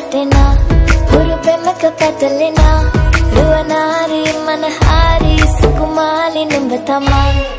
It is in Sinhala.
වැටෙනා හුරු පෙමක පැටලෙනා රුවනාරි මනහාරි සුකුමාලි නුඹ තමා